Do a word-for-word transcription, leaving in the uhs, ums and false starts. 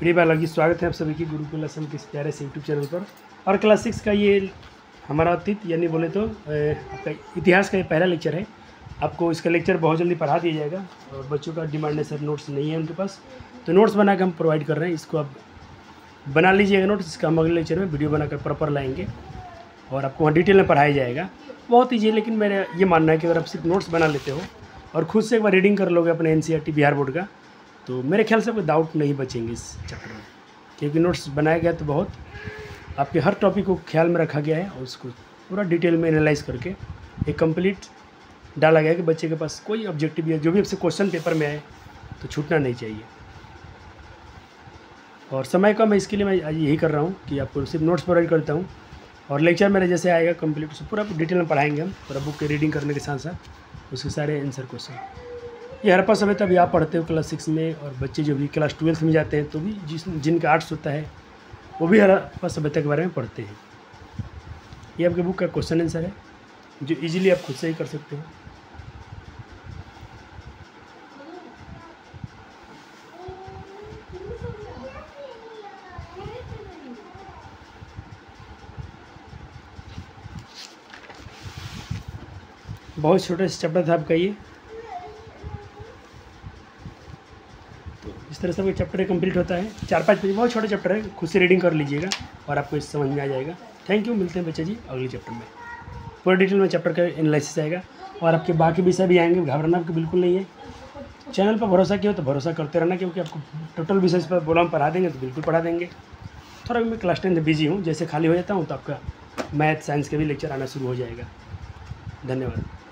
प्रिय बालक, स्वागत है आप सभी की गुरुकुल असम के इस प्यारे से यूट्यूब चैनल पर। और क्लास सिक्स का ये हमारा अतीत यानी बोले तो आपका इतिहास का ये पहला लेक्चर है। आपको इसका लेक्चर बहुत जल्दी पढ़ा दिया जाएगा और बच्चों का डिमांड है सर नोट्स नहीं है उनके पास, तो नोट्स बना कर हम प्रोवाइड कर रहे हैं। इसको आप बना लीजिएगा नोट्स, इसका हम अगले लेक्चर में वीडियो बनाकर प्रॉपर लाएंगे और आपको वहाँ डिटेल में पढ़ाया जाएगा। बहुत ईजी है, लेकिन मेरा ये मानना है कि अगर आप सिर्फ नोट्स बना लेते हो और खुद से एक बार रीडिंग कर लोगे अपने N C E R T Bihar board का, तो मेरे ख्याल से कोई डाउट नहीं बचेंगे इस चैप्टर में, क्योंकि नोट्स बनाया गया तो बहुत आपके हर टॉपिक को ख्याल में रखा गया है और उसको पूरा डिटेल में एनालाइज करके एक कंप्लीट डाला गया है कि बच्चे के पास कोई ऑब्जेक्टिव या जो भी आपसे क्वेश्चन पेपर में आए तो छूटना नहीं चाहिए। और समय का मैं इसके लिए मैं यही कर रहा हूँ कि आपको सिर्फ नोट्स प्रोवाइड करता हूँ और लेक्चर मेरे जैसे आएगा कंप्लीट उसको पूरा डिटेल में पढ़ाएंगे हम, पूरा बुक के रीडिंग करने के साथ साथ उसके सारे आंसर क्वेश्चन। ये हरप्पा सभ्यता भी आप पढ़ते हो क्लास सिक्स में, और बच्चे जो भी क्लास ट्वेल्थ में जाते हैं तो भी जिस जिनका आर्ट्स होता है वो भी हरप्पा सभ्यता के बारे में पढ़ते हैं। ये आपके बुक का क्वेश्चन आंसर है जो इजीली आप खुद से ही कर सकते हो। बहुत छोटा सा चैप्टर था आपका ये, तो इस तरह से आपका चैप्टर कंप्लीट होता है। चार पाँच पेज, बहुत छोटा चैप्टर है, खुद से रीडिंग कर लीजिएगा और आपको इस समझ में आ जाएगा। थैंक यू, मिलते हैं बच्चे जी अगले चैप्टर में। पूरा डिटेल में चैप्टर का एनालिसिस आएगा और आपके बाकी विषय भी आएंगे, घबराना आपको बिल्कुल नहीं है। चैनल पर भरोसा किया तो भरोसा करते रहना, क्योंकि आपको टोटल विषय पर बोला हम पढ़ा देंगे तो बिल्कुल पढ़ा देंगे। थोड़ा मैं क्लास टेन में बिजी हूँ, जैसे खाली हो जाता हूँ तो आपका मैथ साइंस के भी लेक्चर आना शुरू हो जाएगा। धन्यवाद।